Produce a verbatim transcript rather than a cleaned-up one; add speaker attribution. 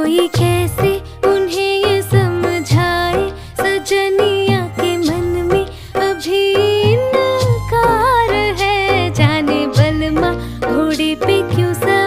Speaker 1: कोई कैसे उन्हें ये समझाए, सजनिया के मन में अभी इनकार है। जाने बलमा घोड़े पे क्यों